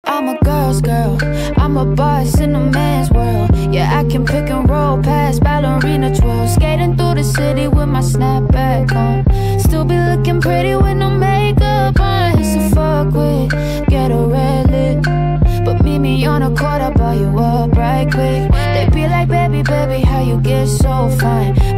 I'm a girl's girl, I'm a boss in a man's world. Yeah, I can pick and roll past ballerina twirl. Skating through the city with my snapback on. Still be looking pretty with no makeup on. It's a fuck with, get a red lip. But meet me on a court, I'll buy you up right quick. They be like, baby, baby, how you get so fine?